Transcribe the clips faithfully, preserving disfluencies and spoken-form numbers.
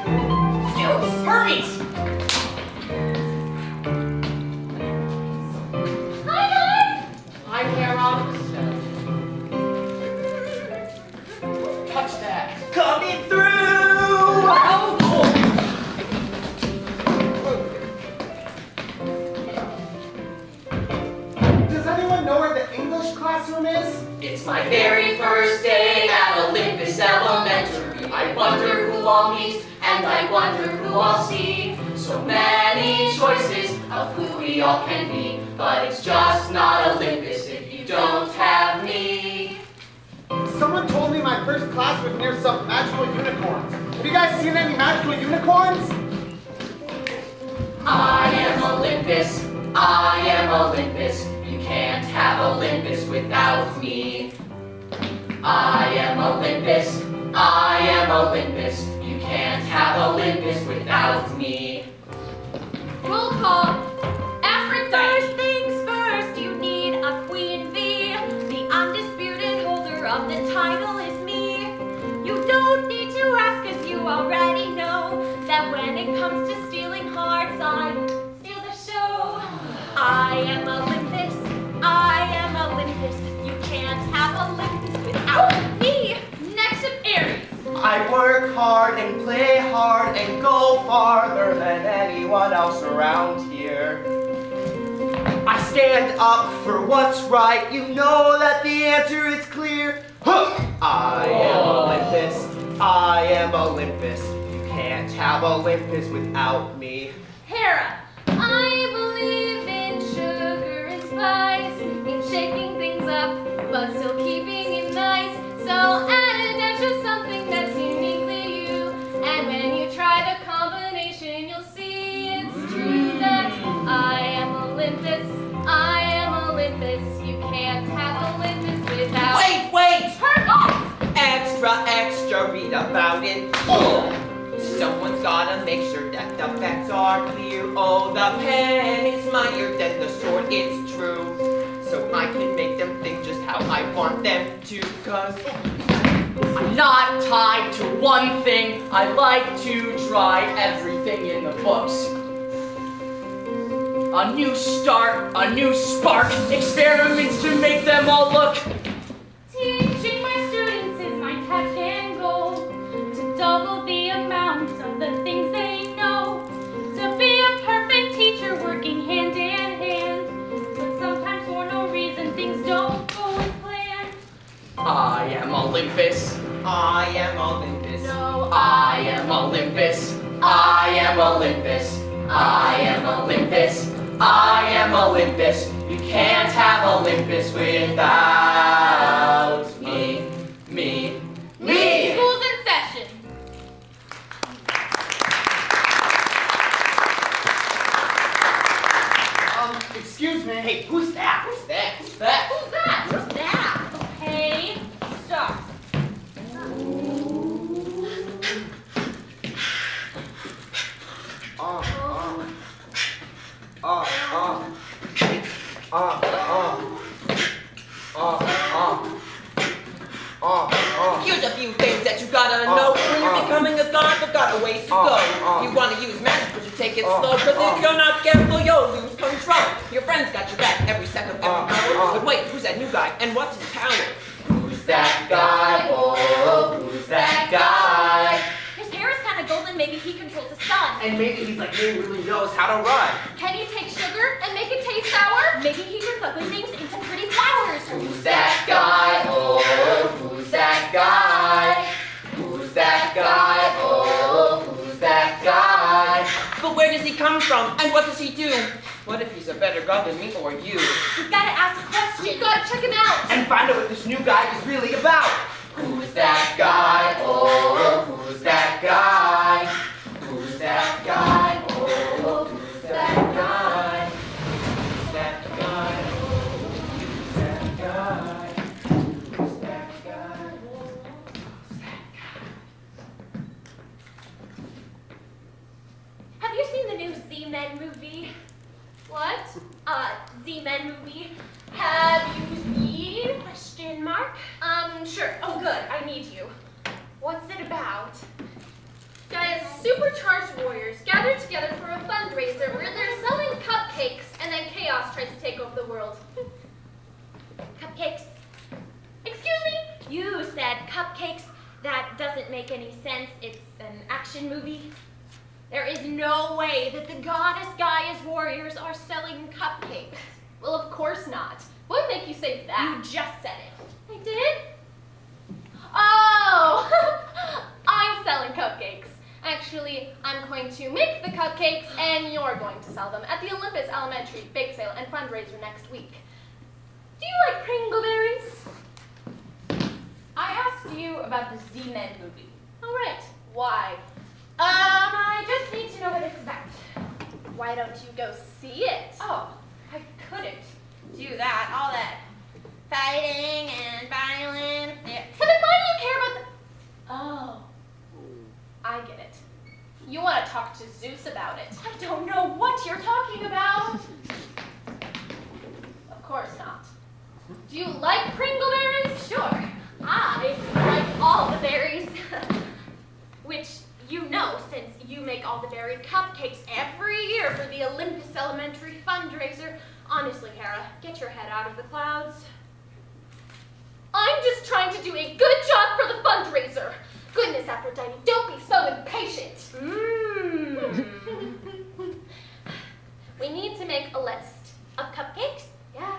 Zeus, Hermes! Hi, guys! Hi, Hera. Touch that. Coming through! Oh, Does anyone know where the English classroom is? it's my very first day at Olympus Elementary. I wonder who I'll meet, and I wonder who I'll see. So many choices of who we all can be, but it's just not Olympus if you don't have me. Someone told me my first class was near some magical unicorns. Have you guys seen any magical unicorns? I am Olympus, I am Olympus. You can't have Olympus without me. I am Olympus, I am Olympus. You can't have Olympus without me. Roll call. Aphrodite. First things first, you need a queen bee. The undisputed holder of the title is me. You don't need to ask, cause you already know that when it comes to stealing hearts, I steal the show. I am Olympus, I am Olympus. You can't have Olympus without me. Next up, Aries. I work hard and play hard and go farther than anyone else around here. I stand up for what's right. You know that the answer is clear. Huh. I am Olympus. I am Olympus. You can't have Olympus without me. Hera. I believe in sugar and spice, in shaking things up, but still keeping it nice. So add a dash of something that's uniquely you, and when you try the combination, you'll see it's true that I am Olympus, I am Olympus. You can't have Olympus without. Wait, wait! Hermes! Extra, extra, read about it. Oh, someone's gotta make sure that the facts are clear. Oh, the pen is mightier than the sword, it's true. So I can make them think just how I want them to, cause I'm not tied to one thing. I like to try everything in the books. A new start, a new spark, experiments to make them all look. Teaching my students is my task and goal, to double the amount of the things they know, to be a perfect teacher working hand in hand, but sometimes for no reason things don't go as planned. I am Olympus. I am Olympus. No, I am Olympus. I am Olympus. I am Olympus. I am Olympus. You can't have Olympus without me. Me. Me. School's in session. Um, excuse me. Hey, who's that? Who's that? Who's that? Who's that? Who's that? Okay, stop. Uh, uh, uh, uh, uh, uh, uh, uh, uh, uh. Here's a few things that you gotta know. When you're becoming a god, you got a ways to go. If you wanna use magic, but you take it slow, cause if you're not careful, you'll lose control. Your friends got your back every second, every hour. But wait, who's that new guy, and what's his power? Who's that guy? Oh, who's that guy? His hair is kind of golden, maybe he controls the sun. And maybe he's like me, really knows how to run. Can you take sugar and make it taste sour? Maybe he turns ugly things into pretty flowers. Who's that guy? Oh, who's that guy? Who's that guy? Oh, who's that guy? But where does he come from, and what does he do? What if he's a better god than me or you? We've got to ask a question. We've got to check him out. And find out what this new guy is really about. Who's that guy? Oh, who's that guy? Who's that guy? Oh, who's that guy? Who's that guy? Oh, who's that guy? Who's that guy? Who's that guy? Have you seen the new Z-Men movie? What? Uh, Z-Men movie. Have you seen? Question mark. Um, sure. Oh, good. I need you. What's it about? Guy is super supercharged warriors gather together for a fundraiser where they're selling cupcakes and then chaos tries to take over the world. Cupcakes? Excuse me? You said cupcakes? That doesn't make any sense. It's an action movie. There is no way that the goddess Gaia's warriors are selling cupcakes. Well, of course not. What would make you say that? You just said it. I did? Oh! I'm selling cupcakes. Actually, I'm going to make the cupcakes and you're going to sell them at the Olympus Elementary bake sale and fundraiser next week. Do you like Pringleberries? I asked you about the Z-Men movie. All right. Why? Um, I just need to know what it's about. Why don't you go see it? Oh, I couldn't do that. All that fighting and violence. So then why do you care about the... Oh, I get it. You want to talk to Zeus about it. I don't know what you're talking about. Of course not. Do you like Pringleberries? Sure. I like all the berries. Which you know since you make all the berry cupcakes every year for the Olympus Elementary fundraiser. Honestly, Kara, get your head out of the clouds. I'm just trying to do a good job for the fundraiser. Goodness, Aphrodite, don't be so impatient. Mm. We need to make a list of cupcakes. Yeah.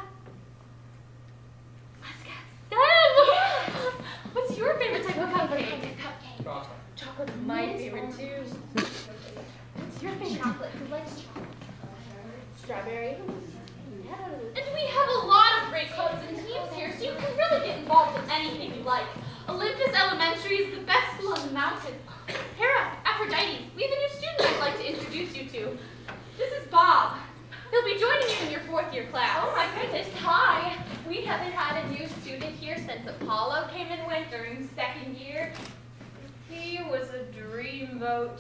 Let's get them. Yeah. What's your favorite type of cupcake? Cupcake. Chocolate. Chocolate's my favorite too. What's your favorite chocolate? Who likes chocolate? Strawberry. And we have a lot of great clubs and teams here, so you can really get involved in anything you like. Olympus Elementary is the best school on the mountain. Hera, Aphrodite, we have a new student I'd like to introduce you to. This is Bob. He'll be joining you in your fourth year class. Oh my goodness, hi. We haven't had a new student here since Apollo came and went during second year. He was a dreamboat.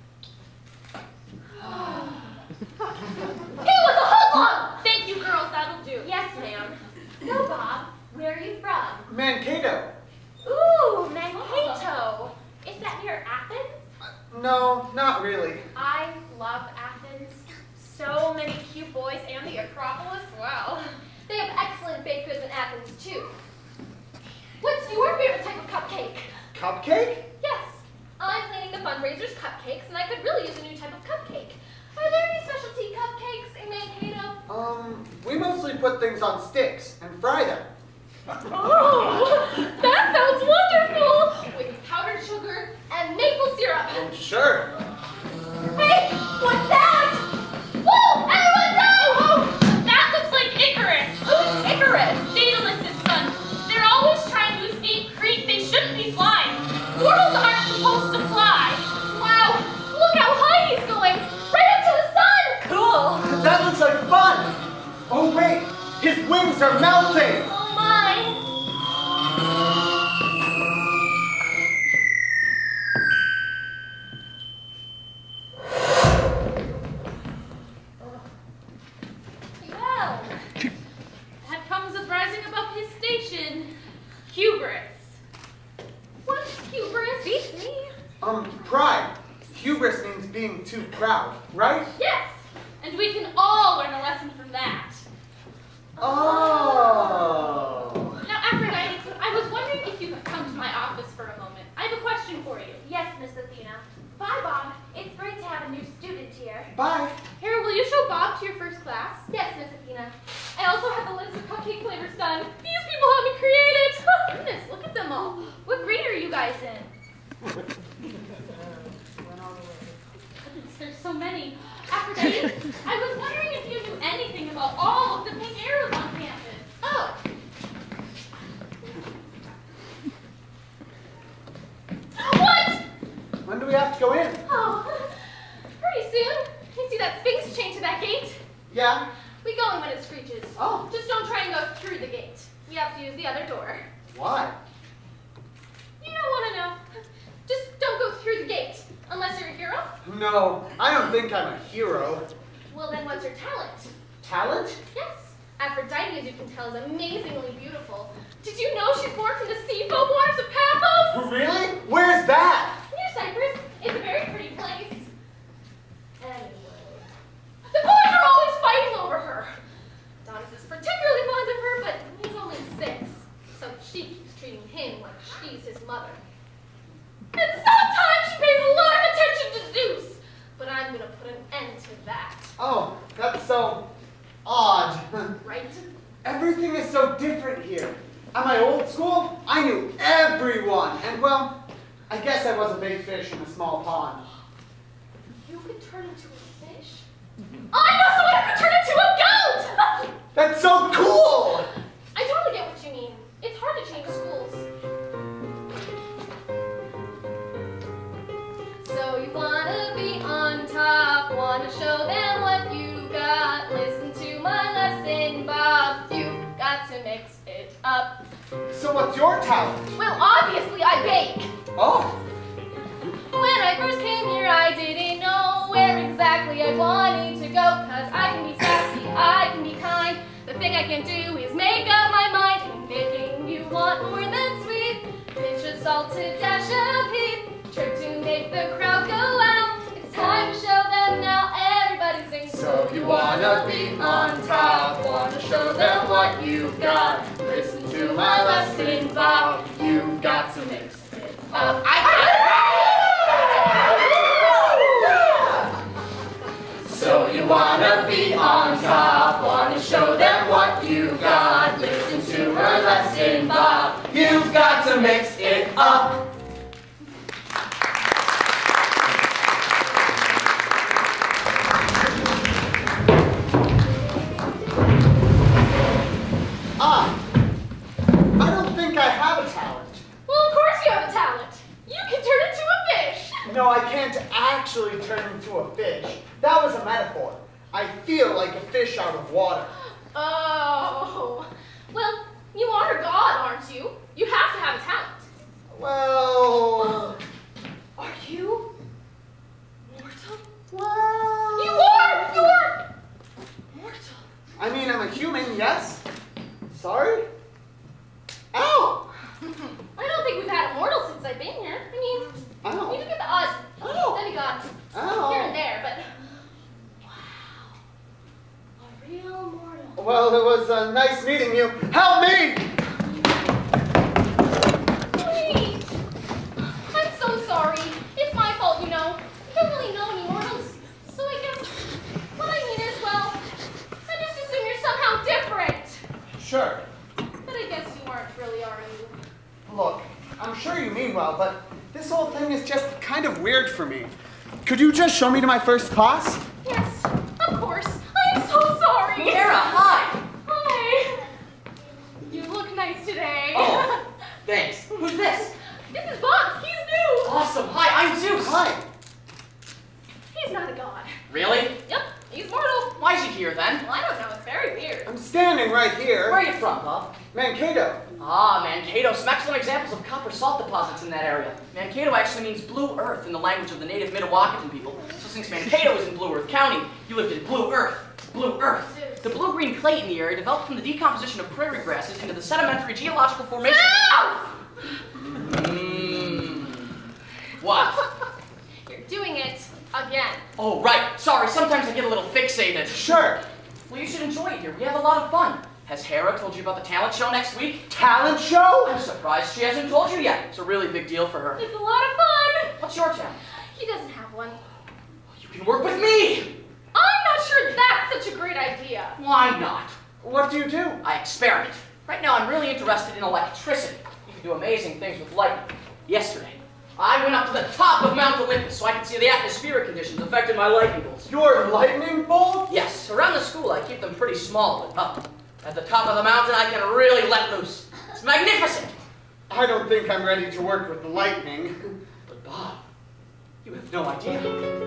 He was a hoodlum! Thank you, girls, that'll do. Yes, ma'am. So, Bob, where are you from? Mankato. Ooh, Mankato. Is that near Athens? Uh, no, not really. I love Athens. So many cute boys and the Acropolis. Wow. They have excellent baked goods in Athens, too. What's your favorite type of cupcake? Cupcake? Yes. I'm planning the fundraiser's cupcakes, and I could really use a new type of cupcake. Are there any specialty cupcakes in Mankato? Um, we mostly put things on sticks and fry them. Oh, that sounds wonderful! With powdered sugar and maple syrup. Oh, sure. Hey, what's that? Whoa, everyone down! Oh, that looks like Icarus. Who's Icarus? Daedalus' son. They're always trying to escape Crete. They shouldn't be flying. Mortals aren't supposed to fly. Wow, look how high he's going. Right up to the sun. Cool. That looks like fun. Oh, wait. His wings are melting. Oh, my. Well, that comes with rising above his station. Hubris. What's hubris? Beats me. Um, pride. Hubris means being too proud, right? Yes, and we can all learn a lesson from that. Oh. Now, Aphrodite, I was wondering if you could come to my office for a moment. I have a question for you. Yes, Miss Athena. Bye, Bob. It's great to have a new student here. Bye. Here, will you show Bob to your first class? Yes, Miss Athena. I also have the list of cupcake flavors done. These people helped me create it. Goodness, look at them all. What grade are you guys in? Goodness, there's so many. Aphrodite, I was wondering if you knew anything about all of the pink arrows on campus. Oh. What? When do we have to go in? Oh, pretty soon. You see that Sphinx chain to that gate? Yeah. We go in when it screeches. Oh. Just don't try and go through the gate. We have to use the other door. Why? You don't want to know. Just don't go through the gate. Unless you're a hero. No, I don't think I'm a hero. Well, then what's your talent? Talent? Yes. Aphrodite, as you can tell, is amazingly beautiful. Did you know she's born from the sea foam waters of Paphos? Really? Where's that? Near Cyprus. It's a very pretty place. At my old school, I knew everyone. And well, I guess I was a big fish in a small pond. You could turn into a fish? I know someone who could turn into a goat! That's so cool! I totally get what you mean. It's hard to change schools. So you wanna be on top, wanna show them what you got. Listen to my lesson, Bob. You've got to mix it up. So what's your talent? Well, obviously I bake. Oh. When I first came here, I didn't know where exactly I wanted to go. Cause I can be sassy, I can be kind. The thing I can do is make up my mind. And making you want more than sweet. Pinch of salt to dash a peep. Trick to make the crowd go out. It's time to show them now. Everybody sing. So you wanna be on top, wanna show them what you've got. Listen to my lesson, Bob. You've got to mix it up. So you wanna be on top, wanna show them what you got. Listen to her lesson, Bob. You've got to mix it up. Ah, I don't think I have a talent. Well, of course you have a talent. You can turn into a fish. No, I can't actually turn into a fish. That was a metaphor. I feel like a fish out of water. Oh. Well, you are God, aren't you? You have to have a talent. Well... Are you mortal? Well... You are! You are mortal. I mean, I'm a human, yes? Sorry? Ow! I don't think we've had a mortal since I've been here. I mean, Ow. you look at the odd Ow. demigods Ow. here and there, but wow, a real mortal. Well, it was uh, nice meeting you. Help me! Wait! I'm so sorry. It's my fault, you know. I don't really know any mortals, so I guess what I mean is, well, I just assume you're somehow different. Sure. But I guess you aren't really, are you? Look, I'm sure you mean well, but this whole thing is just kind of weird for me. Could you just show me to my first class? Yes, of course. I'm so sorry. Kara, hi. Hi. You look nice today. Oh, thanks. Who's this? This is Bob. He's new. Awesome. Hi, I'm Zeus. Hi. He's not a god. Really? Yep, he's mortal. Why is he here then? Well, I don't know. It's very weird. I'm standing right here. Where are you from, Bob? Mankato. Ah, Mankato. Some excellent examples of copper salt deposits in that area. Mankato actually means blue earth in the language of the native Mdewakanton people. So since Mankato is in Blue Earth County, you lived in Blue Earth. Blue Earth. The blue-green clay in the area developed from the decomposition of prairie grasses into the sedimentary geological formation. Mmm. What? You're doing it again. Oh, right. Sorry, sometimes I get a little fixated. Sure. Well, you should enjoy it here. We have a lot of fun. Has Hera told you about the talent show next week? Talent show? I'm surprised she hasn't told you yet. It's a really big deal for her. It's a lot of fun. What's your talent? He doesn't have one. You can work with me! I'm not sure that's such a great idea. Why not? What do you do? I experiment. Right now, I'm really interested in electricity. You can do amazing things with lightning. Yesterday, I went up to the top of Mount Olympus so I could see the atmospheric conditions affected by lightning bolts. Your lightning bolt? Yes, around the school I keep them pretty small, but up at the top of the mountain I can really let loose. It's magnificent. I don't think I'm ready to work with the lightning. But Bob, you have no idea.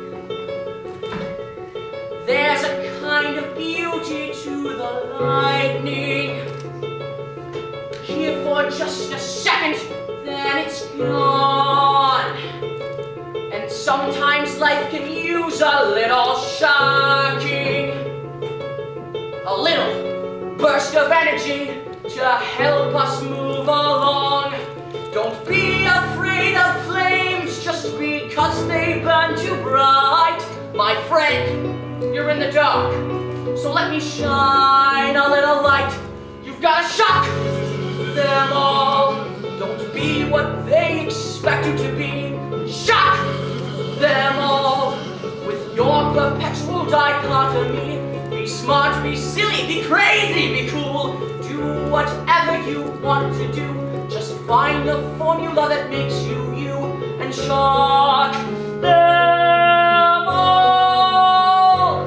There's a kind of beauty to the lightning. Here for just a second, then it's gone. And sometimes life can use a little shocking. A little burst of energy to help us move along. Don't be afraid of flames just because they burn too bright. My friend, you're in the dark, so let me shine a little light. You've got to shock them all. Don't be what they expect you to be. Shock them all with your perpetual dichotomy. Be smart, be silly, be crazy, be cool. Do do whatever you want to do. Just find the formula that makes you you and shock them all.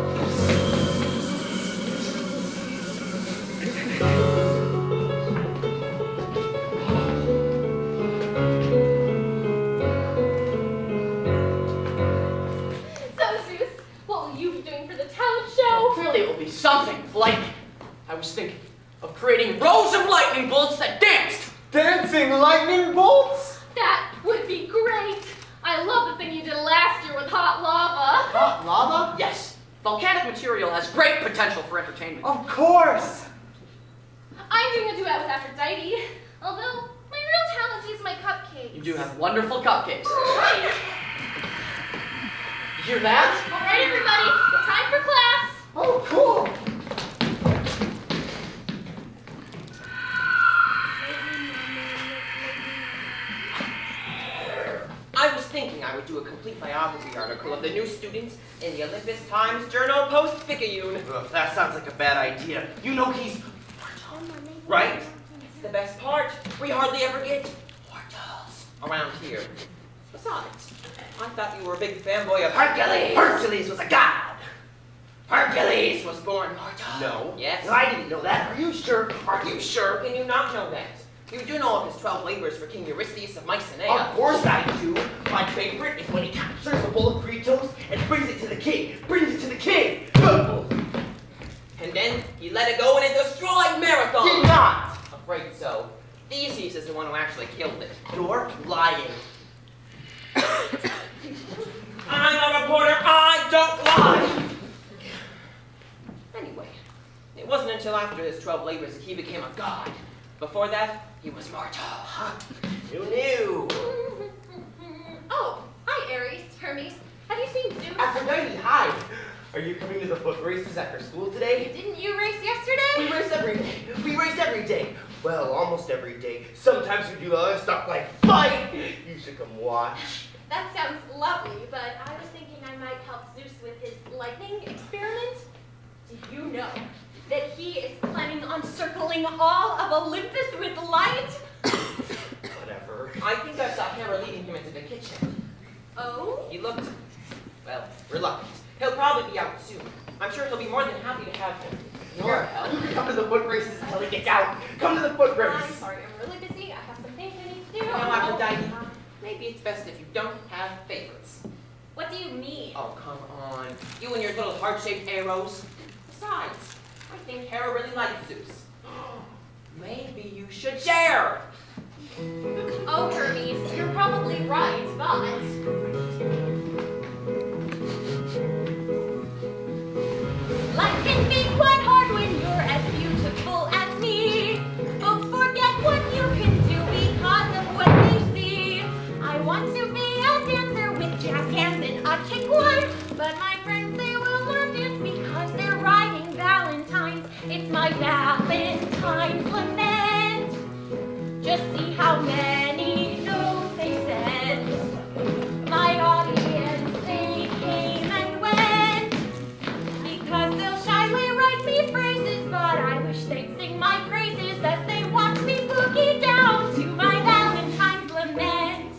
So, Zeus, what will you be doing for the talent show? Well, clearly it will be something like, I was thinking of creating rows of lightning bolts that danced. Dancing lightning bolts? That would be great. I love the thing you did last year with hot lava. Hot lava? Yes, volcanic material has great potential for entertainment. Of course. I'm doing a duet with Aphrodite, although my real talent is my cupcakes. You do have wonderful cupcakes. Right. You hear that? All right, everybody, time for class. Oh, cool. I was thinking I would do a complete biography article of the new students in the Olympus Times Journal Post-Picayune. Ugh, that sounds like a bad idea. You know he's... right? It's the best part. We hardly ever get mortals around here. Besides, I thought you were a big fanboy of Hercules! Hercules was a god! Hercules was born mortal. No. Yes. No, I didn't know that. Are you sure? Are you sure? Can you not know that? You do know of his twelve labors for King Eurystheus of Mycenae. Of course I do. My favorite is when he captures a bowl of Fritos and brings it to the king. Brings it to the king. And then he let it go and it destroyed Marathon. Did not. Afraid so. Theseus is the one who actually killed it. You're lying. I'm a reporter. I don't lie. Anyway, it wasn't until after his twelve labors that he became a god. Before that, he was mortal. Who knew? Oh, hi, Ares, Hermes. Have you seen Zeus? Aphrodite, hi. Are you coming to the foot races after school today? Didn't you race We yesterday? race every day. We race every day. Well, almost every day. Sometimes we do other stuff like fight. You should come watch. That sounds lovely, but I was thinking I might help Zeus with his lightning experiment. Do you know that he is planning on circling all of Olympus with light? Whatever. I think I saw Hera leading him into the kitchen. Oh? He looked, well, reluctant. He'll probably be out soon. I'm sure he'll be more than happy to have him. Your help. Come to the foot races until he gets out. Come to the foot race. I'm sorry, I'm really busy. I have some things I need to do. You know, Aphrodite, maybe it's best if you don't have favorites. What do you mean? Oh, come on. You and your little heart-shaped arrows. Besides, I think Hera really likes Zeus. Maybe you should share. Oh, Hermes, you're probably right, but... Life can be quite hard when you're as beautiful as me. Folks forget what you can do because of what they see. I want to be a dancer with jazz hands and a kick one, but my friends they will not dance because they're writing Valentine's. It's my Valentine's lament. Just see how many notes they sent. My audience, they came and went. Because they'll shyly write me phrases, but I wish they'd sing my praises as they watch me boogie down to my Valentine's lament.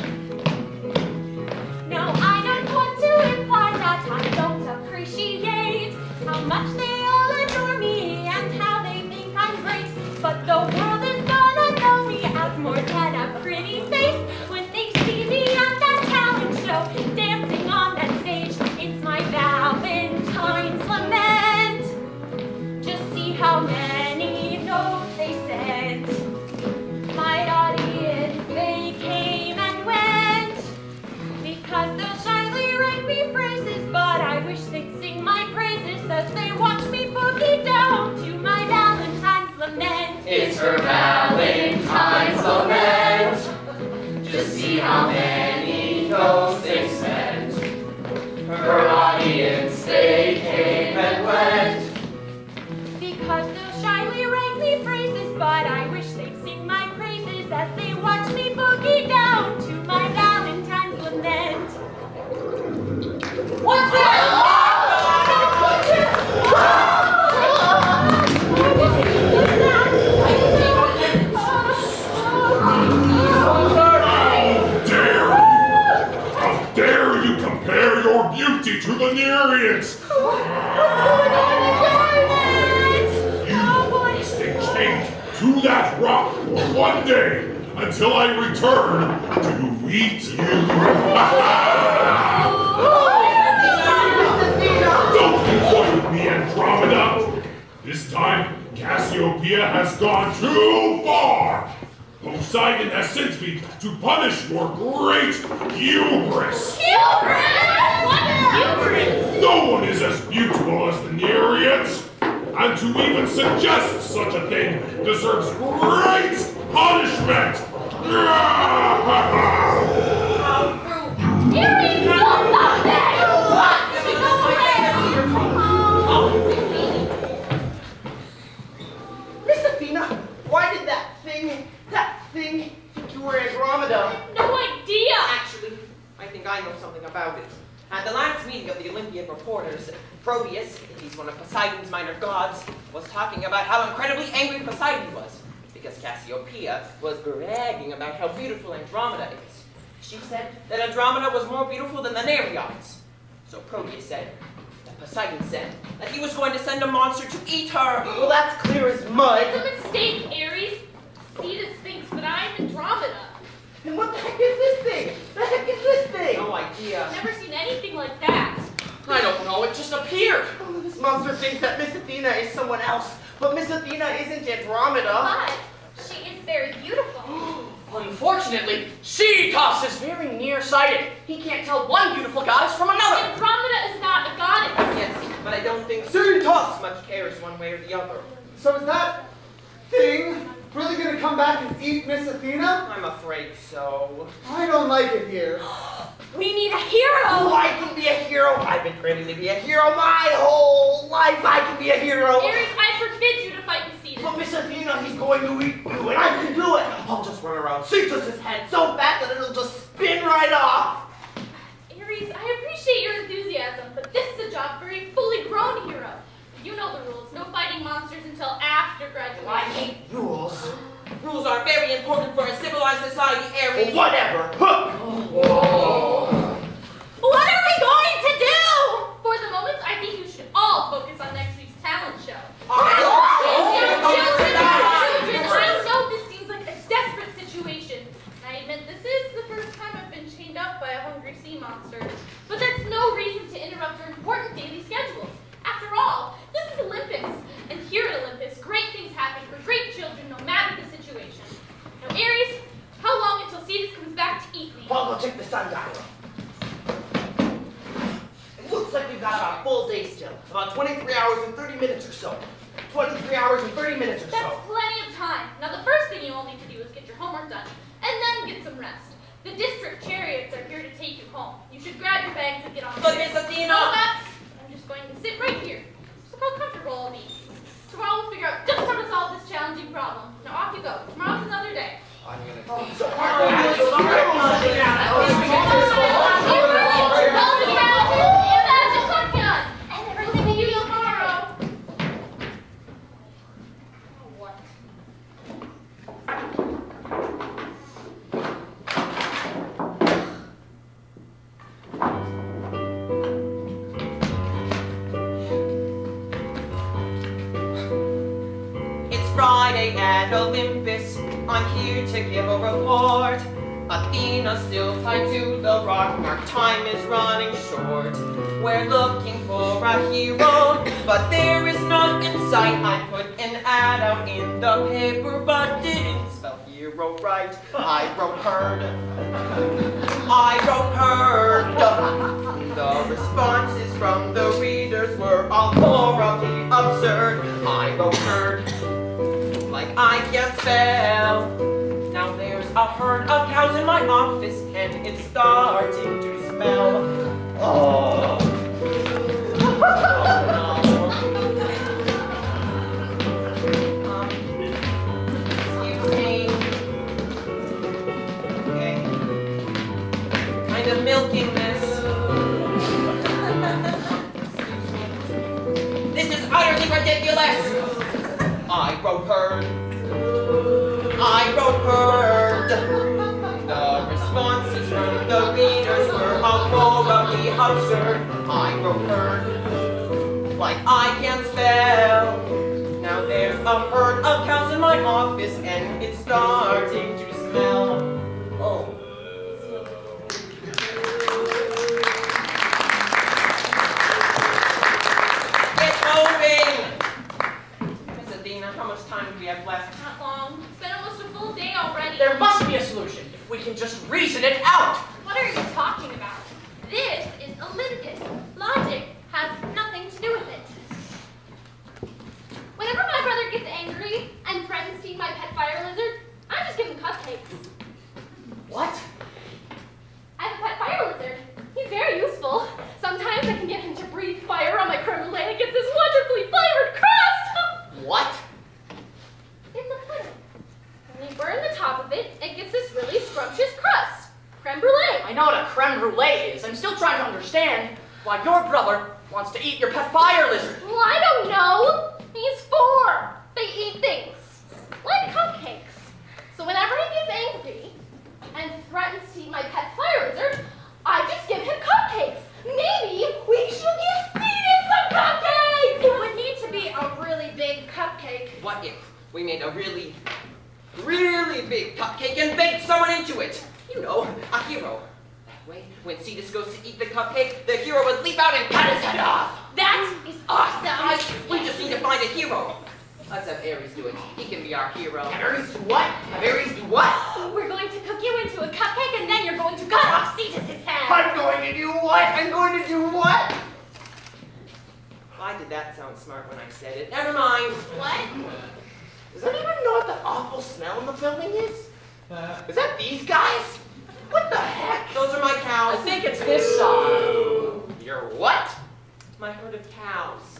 Now I don't want to imply that I don't appreciate how much they all adore me and how they think I'm great, but the world is gonna know me as more than a pretty face when they see me at that talent show dancing on that stage. It's my Valentine's lament. Just see how many notes they sent. My audience, they came and went. Because they'll shyly write me phrases, but I wish they'd sing my praises as they watch me boogie down to my Valentine's lament. It's her Valentine's lament. Just see how many notes they sent. Her audience, they came and went. Because they'll shyly write me phrases, but I wish they'd sing my praises as they watch me boogie down to my Valentine's lament. What's that? What's that? dare you compare your beauty to the Nereids? What's going on with You must stay chained to that rock for one day until I return to eat you. Don't be coy with me, Andromeda. This time, Cassiopeia has gone too far. Poseidon has sent me to punish your great hubris. Hubris? What hubris? No one is as beautiful as the Nereids, and to even suggest such a thing deserves great punishment. Erin, don't stop that! Miss Athena, why did that thing, that thing, think you were Andromeda? I have no idea! Actually, I think I know something about it. At the last meeting of the Olympian reporters, Proteus, he's one of Poseidon's minor gods, was talking about how incredibly angry Poseidon was, because Cassiopeia was bragging about how beautiful Andromeda is. She said that Andromeda was more beautiful than the Nereids. So Proteus said that Poseidon said that he was going to send a monster to eat her. Well, that's clear as mud. It's a mistake, Ares. Cetus thinks that I'm Andromeda. And what the heck is this thing? The heck is this thing? No idea. I've never seen anything like that. I don't know, it just appeared. Oh, this monster thinks that Miss Athena is someone else, but Miss Athena isn't Andromeda. But she is very beautiful. Unfortunately, Cetus is very nearsighted. He can't tell one beautiful goddess from another. Andromeda is not a goddess. Yes, but I don't think Cetus! much cares one way or the other. So is that thing really gonna come back and eat Miss Athena? I'm afraid so. I don't like it here. We need a hero. Oh, I can be a hero. I've been training to be a hero my whole life. I can be a hero. Ares, I forbid you to fight with Cetus. But Miss Athena, he's going to eat you, and I can do it. I'll just run around Cetus's head so fast that it'll just spin right off. Ares, I appreciate your enthusiasm, but this is a job for a fully grown hero. You know the rules. No fighting monsters until after graduation. I hate rules. Rules are very important for a civilized society, Ares. Well, whatever. Huh. What are we going to do? For the moment, I think you should all focus on next week's talent show. Children, children, I know this seems like a desperate situation. I admit this is the first time I've been chained up by a hungry sea monster. But that's no reason to interrupt your important daily schedules. After all, this is Olympus. And here at Olympus, great things happen for great children no matter the situation. Now, Ares, how long until Cetus comes back to eat me? I'll go check the sundial. It looks like we've got about a full day still. About twenty-three hours and thirty minutes or so. twenty-three hours and thirty minutes or That's so. plenty of time. Now, the first thing you all need to do is get your homework done, and then get some rest. The district chariots are here to take you home. You should grab your bags and get on. But Miss Athena! No, that's. I'm just going to sit right here. Just look how comfortable I'll be. Tomorrow we'll figure out just how to solve this challenging problem. Now off you go. Tomorrow's another day. I'm gonna Oh, so Friday at Olympus, I'm here to give a report. Athena's still tied to the rock, our time is running short. We're looking for a hero, but there is none in sight. I put an ad out in the paper, but didn't spell hero right. I wrote herd. I wrote herd. The responses from the readers were all horribly absurd. I wrote herd. Like I can't spell. Now there's a herd of cows in my office and it's starting to smell. Oh. Oh no. Um, excuse me. Okay. Kind of milking this. Excuse me. This is utterly ridiculous. I wrote herd. I wrote herd. The responses from the readers were all totally absurd. I wrote her like I can't spell. Now there's a herd of cows in my office and it's starting to smell. Oh. It's moving! Miss Athena, how much time do we have left? Not long. It's been almost a full day already. There must be a solution if we can just reason it out. What are you talking about? This is Olympus. Logic has nothing to do with it. Whenever my brother gets angry and threatens to eat my pet fire lizard, I just give him cupcakes. What? I have a pet fire lizard. He's very useful. Sometimes I can get him to breathe fire on my creme brulee and it gets this wonderfully flavored crust. What? It's a pudding. When you burn the top of it, it gets this really scrumptious crust. Creme brulee. I know what a creme brulee is. I'm still trying to understand why your brother wants to eat your pet fire lizard. Well, I don't know. He's four. They eat things. Like cupcakes. So whenever he gets angry and threatens to eat my pet fire lizard, I just give him cupcakes. Maybe we should give Scenic some cupcakes! It would need to be a really big cupcake. What if we made a really, really big cupcake and baked someone into it? You know, a hero. That way, when Cetus goes to eat the cupcake, the hero would leap out and cut his head off. That is awesome. We just need to find a hero. Let's have Ares do it. He can be our hero. Ares do what? Ares do what? We're going to cook you into a cupcake and then you're going to cut off Cetus's head. I'm going to do what? I'm going to do what? Why did that sound smart when I said it? Never mind. What? Does anyone know what that awful smell in the building is? Is that these guys? What the heck? Those are my cows. I think it's this side. Your what? My herd of cows.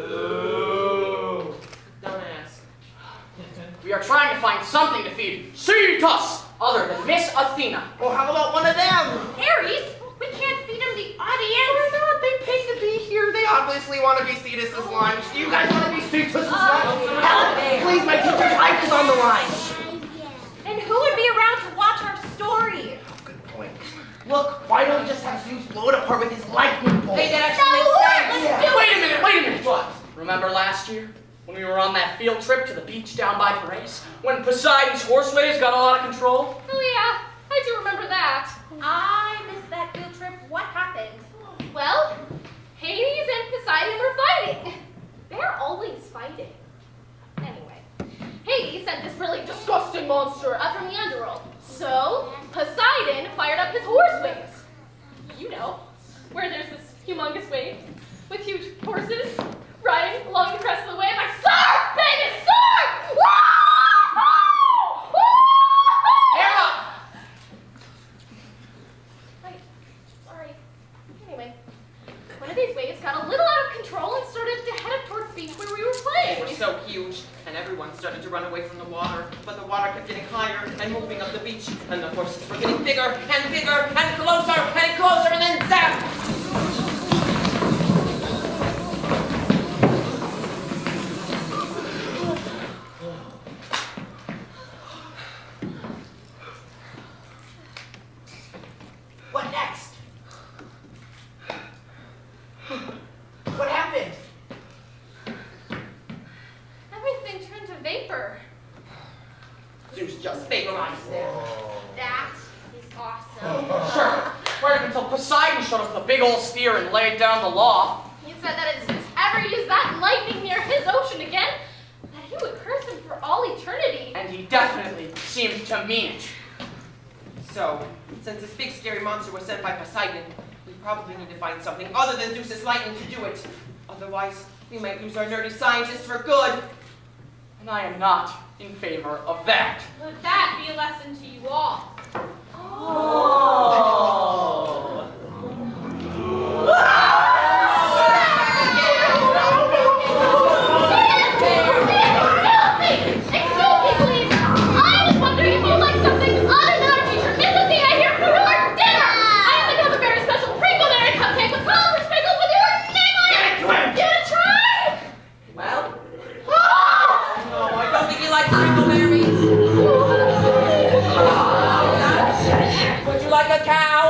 Ooh. Don't ask. We are trying to find something to feed Cetus other than Miss Athena. Well, how about one of them? Ares, we can't feed him the audience. Why not? They paid to be here. They obviously want to be Cetus's lunch. Do you guys want to be Cetus's lunch? Help! Please, my teacher's life is on the line. And who would be around to watch our story? Good point. Look, why don't we just have Zeus blow it apart with his lightning bolt? Hey, that actually No, makes sense. let's Yeah. do Wait it. a minute, wait a minute. What? Remember last year? When we were on that field trip to the beach down by Paris? When Poseidon's horse waves got all out of control? Oh yeah, I do remember that. I missed that field trip. What happened? Well, Hades and Poseidon were fighting. They're always fighting. Anyway, Hades sent this really disgusting monster up from the underworld. So, Poseidon fired up his horse waves. You know, where there's this humongous wave with huge horses riding along the crest of the wave. Like, surf, baby, surf! Hera! Right, sorry. Anyway, one of these waves got a little out of control and started to head up towards the beach where we were They were playing. so huge, and everyone started to run away from the water. But the water kept getting higher and moving up the beach, and the horses were getting bigger and bigger and closer and closer, and then zap! What next? What happened? Everything turned to vapor. Zeus just vaporized them. That is awesome. Sure. Right until Poseidon showed us the big old spear and laid down the law. He said that if Zeus ever used that lightning near his ocean again, that he would curse him for all eternity. And he definitely seemed to mean it. So, since this big scary monster was sent by Poseidon, we probably need to find something other than Zeus's lightning to do it. Otherwise, we might lose our nerdy scientists for good. And I am not in favor of that. Let that be a lesson to you all. Oh. Excuse me, please. I was wondering if you'd like something other than our teacher, Miss Athena, here for your dinner. I happen to have a very special Pringleberry cupcake with colorful sprinkles with your name on it. Give it to him. Give it a try. Well, no, I don't think he likes Pringleberries. Would you like a cow?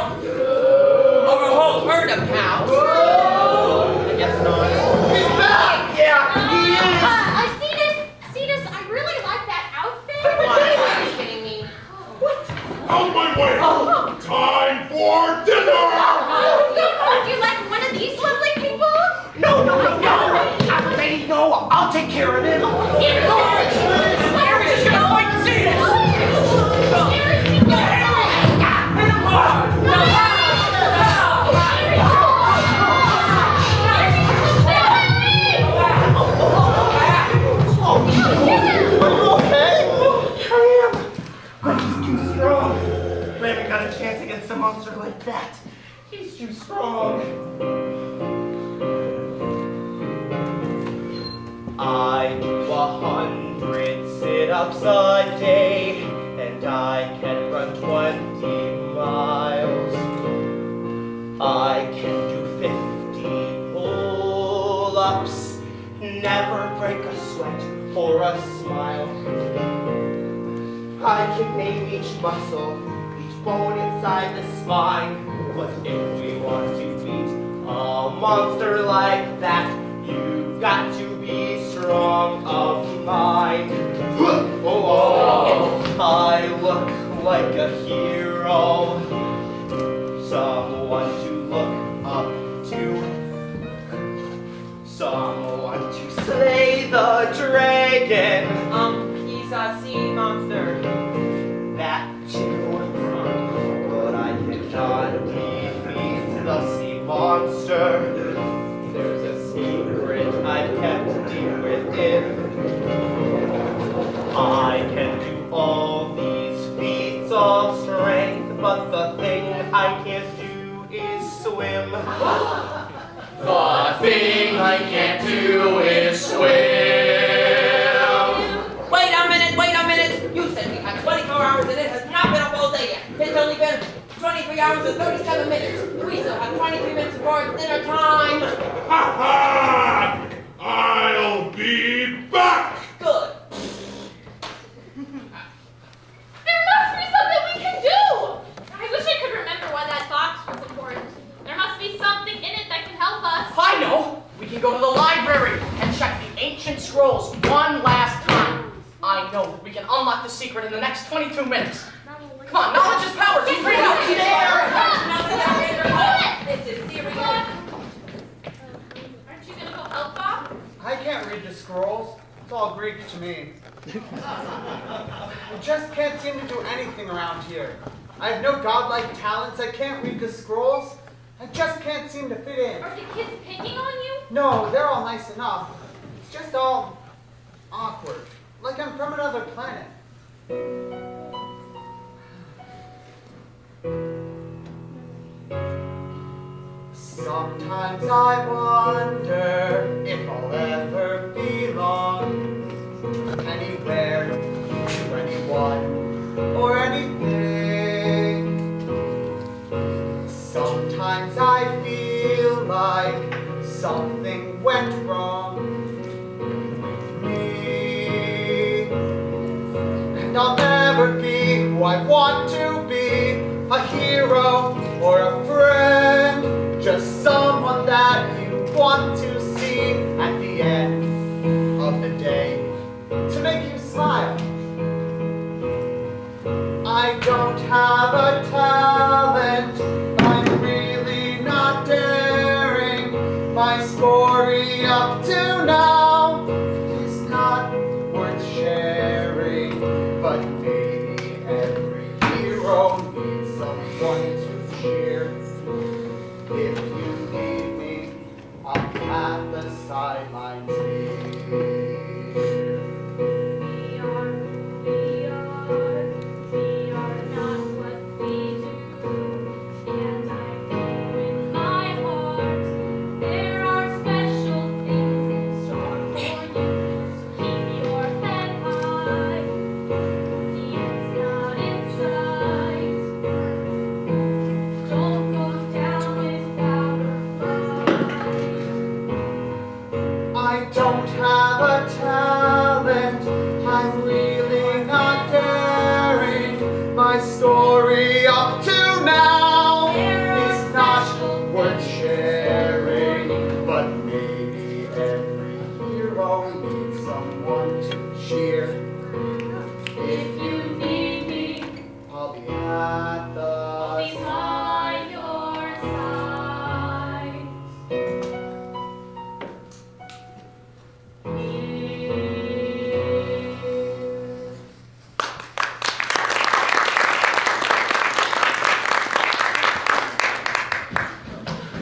of cows. Whoa! I guess not. He's back! Yeah, he is! Uh, uh, Cetus, Cetus, I really like that outfit. What? Are you kidding me? Out my way! Oh. Time for dinner! Oh, no, do you like one of these lovely people? No, no, no, no! I'm ready, no, I'll take care of him! Here, Erin's just gonna fight Cetus! A monster like that. He's too strong. I do a hundred sit-ups a day, and I can run twenty miles. I can do fifty pull-ups, never break a sweat or a smile. I can name each muscle, bone inside the spine. But if we want to beat a monster like that, you've got to be strong of mind. Oh, I look like a hero, someone to look up to, someone to slay the dragon. Um, he's a sea monster. That chicken not lead me to the sea monster. There's a secret I've kept deep within. I can do all these feats of strength, but the thing I can't do is swim. The thing I can't do is swim. Wait a minute, wait a minute! You said we had twenty-four hours and it has not been a full day yet. It's only been twenty-three hours and thirty-seven minutes. We still have twenty-three minutes before it's dinner time. Ha ha! I'll be back! Good. There must be something we can do! I wish I could remember why that box was important. There must be something in it that can help us. I know! We can go to the library and check the ancient scrolls one last time. I know we can unlock the secret in the next twenty-two minutes. Come on, knowledge is power! Keep reading up there! This is serious. Aren't you gonna go help Bob? I can't read the scrolls. It's all Greek to me. I just can't seem to do anything around here. I have no godlike talents. I can't read the scrolls. I just can't seem to fit in. Are the kids picking on you? No, they're all nice enough. It's just all awkward. Like I'm from another planet. Sometimes I wonder if I'll ever belong anywhere, to anyone, or anything. Sometimes I feel like something went wrong with me, and I'll never be who I want to be, a hero or a friend, just someone that you want to see at the end of the day to make you smile. I don't have a talent, I'm really not daring. My story up to now is not worth sharing, but maybe every hero needs someone to cheer. If you need me, I'll be at the sidelines here. We are, we are, we are not what we do. And I know in my heart there are special things in store for you. So keep your head high. The end's not in sight. Don't go down without a fight. I don't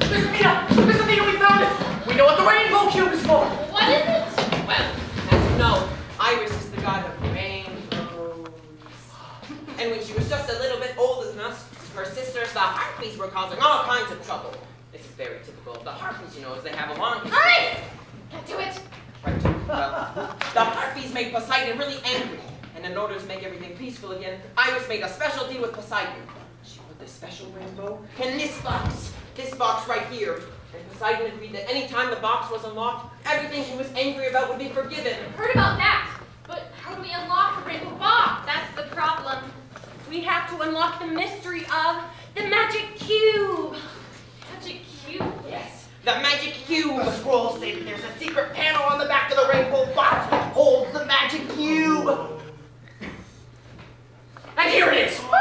Miss Anita! Miss Anita, we found it! We know what the rainbow cube is for! What is it? Well, as you know, Iris is the god of rainbows. And when she was just a little bit older than us, her sisters, the Harpies, were causing all kinds of trouble. This is very typical of the Harpies, you know, as they have a long history. Alright! Can't do it. Right. Well, the Harpies made Poseidon really angry. And in order to make everything peaceful again, Iris made a special deal with Poseidon. She put this special rainbow in this box. This box right here. And Poseidon agreed that any time the box was unlocked, everything he was angry about would be forgiven. Heard about that. But how do we unlock the rainbow box? That's the problem. We have to unlock the mystery of the magic cube. Magic cube? Yes, the magic cube. The scrolls say that there's a secret panel on the back of the rainbow box that holds the magic cube. And here it is!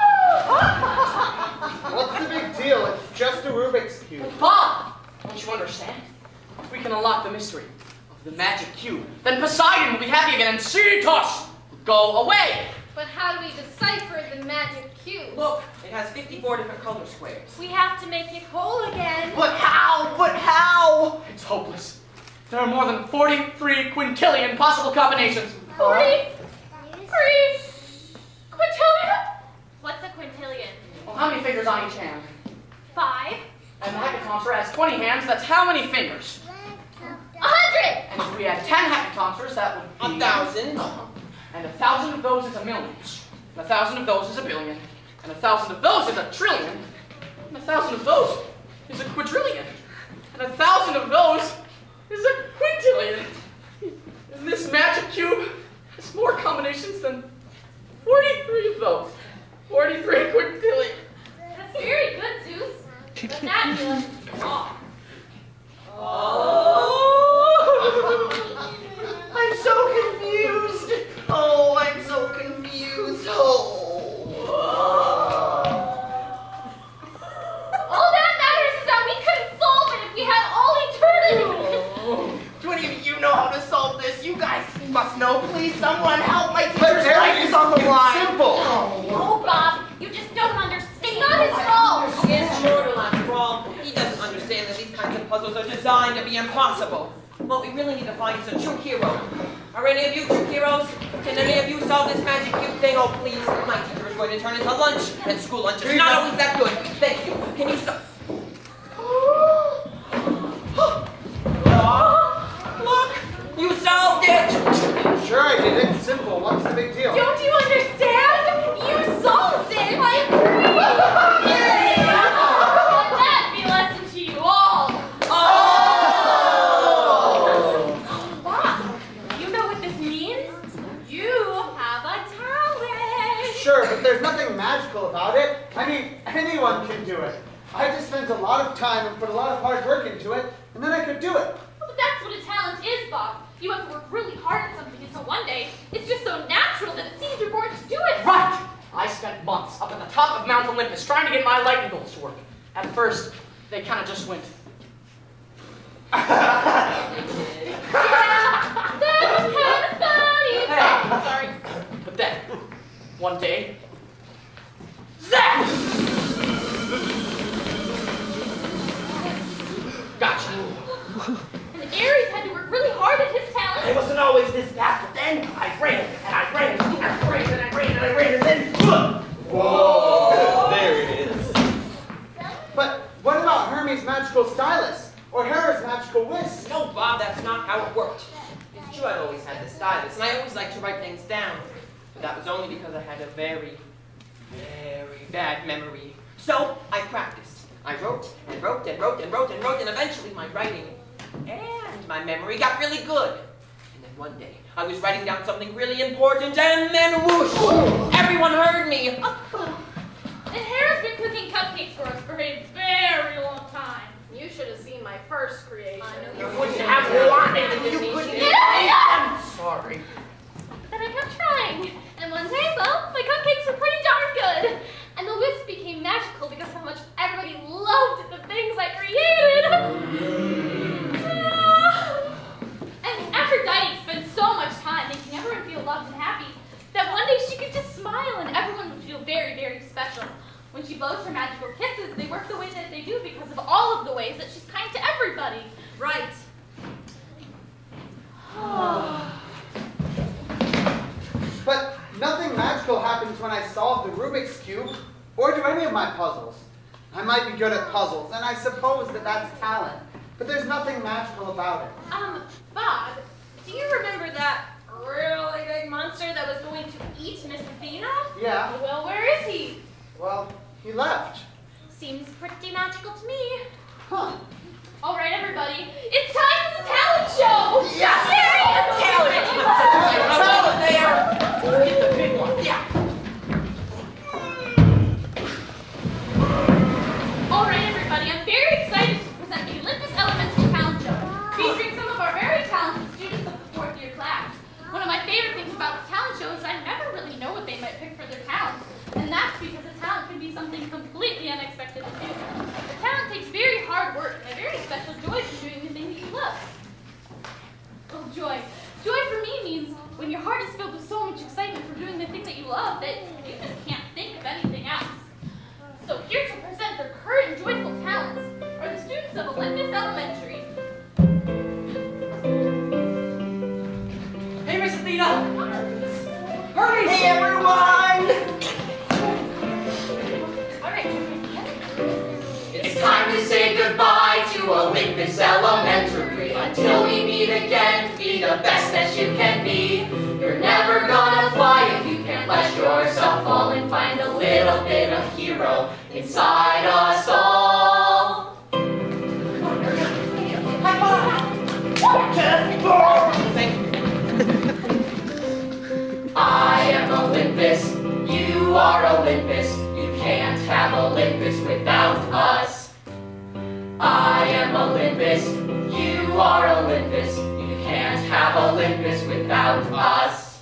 What's the big deal? It's just a Rubik's Cube. Bob, don't you understand? If we can unlock the mystery of the magic cube, then Poseidon will be happy again and Cetos will go away. But how do we decipher the magic cube? Look, it has fifty-four different color squares. We have to make it whole again. But how? But how? It's hopeless. There are more than forty-three quintillion possible combinations. Forty? Three? Quintillion? What's a quintillion? Well, how many fingers on each hand? Five? And the hecatompter has twenty hands, that's how many fingers? A hundred! And if we had ten hecatompters, that would be... A thousand. And a thousand of those is a million. And a thousand of those is a billion. And a thousand of those is a trillion. And a thousand of those is a quadrillion. And a thousand of those is a quintillion. And this magic cube has more combinations than forty-three of those. forty-three quintillion. That's very good, Zeus. But that feels wrong. Oh. I'm so confused. Oh, I'm so confused. Oh. All that matters is that we couldn't solve it if we had all eternity. Oh. Do any of you know how to solve this? You guys must know. Please, someone help. My But teacher's there life it is is. on the It's line. simple. Oh, Bob, you just don't understand. It's not his fault. It's Jordan after all. He doesn't understand that these kinds of puzzles are designed to be impossible. What we really need to find is a true hero. Are any of you true heroes? Can any of you solve this magic cube thing? Oh, please. My teacher is going to turn into lunch, and school lunch is not always that good. Thank you. Can you stop? Look! You solved it! Sure I did. It's simple. What's the big deal? Don't you understand? You solved it. I agree. Let that be a lesson to you all. Oh! Bob, you know what this means? You have a talent. Sure, but there's nothing magical about it. I mean, anyone can do it. I just spent a lot of time and put a lot of hard work into it, and then I could do it. Well, but that's what a talent is, Bob. You have to work really hard at something until one day it's just so natural that it seems you're born to do it. Right! I spent months up at the top of Mount Olympus trying to get my lightning bolts to work. At first, they kind of just went. That was kind of funny. Hey. Sorry. But then, one day, zap! Gotcha. And Ares had to work really hard at his talent. It wasn't always this fast, but then I ran, and I ran, and I ran, and I ran, and I ran, and then... Whoa! There it is. But what about Hermes' magical stylus? Or Hera's magical whisk? No, Bob, that's not how it worked. It's true I've always had the stylus, and I always like to write things down. But that was only because I had a very, very bad memory. So I practiced. I wrote and wrote and wrote and wrote and wrote, and eventually my writing and my memory got really good. And then one day, I was writing down something really important, and then whoosh! Everyone heard me. And Hera's been cooking cupcakes for us for a very long time. You should have seen my first creation. I know You you wouldn't have wanted it. You couldn't Yeah, I I'm sorry. But then I kept trying. And one day, well, my cupcakes were pretty darn good. And the whisk became magical because of how much everybody loved the things I created. And Aphrodite spent so much time making everyone feel loved and happy that one day she could just smile and everyone would feel very, very special. When she blows her magical kisses, they work the way that they do because of all of the ways that she's kind to everybody. Right. But nothing magical happens when I solve the Rubik's Cube, or do any of my puzzles. I might be good at puzzles, and I suppose that that's talent, but there's nothing magical about it. Um, Bob, do you remember that really big monster that was going to eat Miss Athena? Yeah. Well, where is he? Well, he left. Seems pretty magical to me. Huh. All right, everybody, it's time for the talent show! Yes! Yay! Talent there! Get the big one. Yeah. All right, everybody, I'm very excited to present the Olympus Elementary Talent Show, featuring some of our very talented students of the fourth year class. One of my favorite things about the talent show is I never really know what they might pick for their talent, and that's because a talent can be something completely unexpected to do. The talent takes very hard work and a very special joy from doing the thing that you love. Oh, joy. Joy for me means when your heart is filled with so much excitement from doing the thing that you love that you just can't think of anything else. So here to present their current joyful talents are the students of Olympus Elementary. Hey, Miss Athena! Hurry! Hey, everyone! All right. It's time to say goodbye to Olympus Elementary. Until we meet again, be the best that you can be. You're never gonna fly if you can't let yourself fall and find a little bit of hero inside us all. I am Olympus, you are Olympus. You can't have Olympus without us. I am Olympus, you are Olympus. You can't have Olympus without us.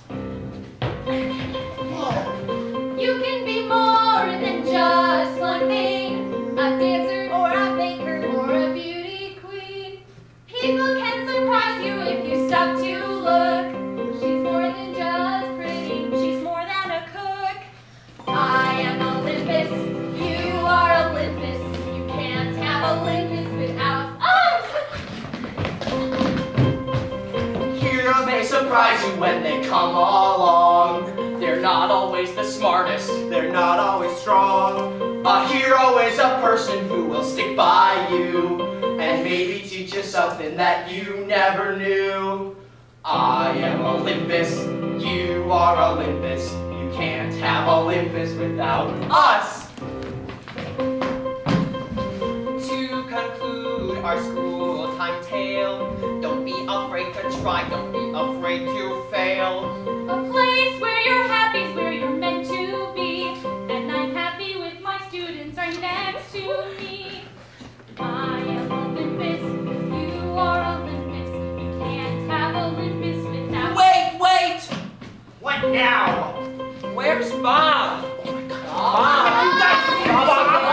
You can be more than just one thing, a dancer or a baker or a beauty queen. People can surprise you if you stop to look. She's more than just pretty, she's more than a cook. I am Olympus, you are Olympus. You can't have Olympus without us. Heroes may surprise you when they come along. They're not always the smartest, they're not always strong. A hero is a person who will stick by you and maybe teach you something that you never knew. I am Olympus, you are Olympus. You can't have Olympus without us. To conclude our school time tale, don't be afraid to try, don't be afraid to fail. A place where you're happy is where you're meant to be, and I'm happy with my students right next to me. I am Olympus, you are Olympus. You can't have Olympus without. Wait, wait! What now? Where's Bob? Bob, you guys see Bob?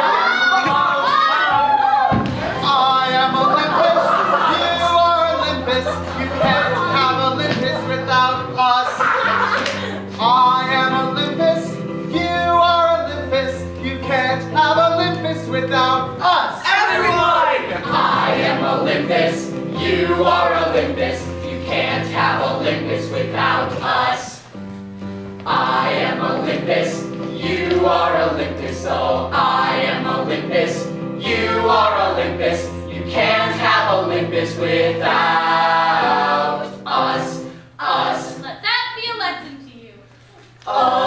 I am Olympus, you are Olympus. You can't have Olympus without us. I am Olympus, you are Olympus. You can't have Olympus without us. Everyone! I am Olympus, you are Olympus. You can't have Olympus without us. I am Olympus, you are Olympus. Oh, I am Olympus, you are Olympus. You can't have Olympus without us. Us. Let that be a lesson to you. Oh.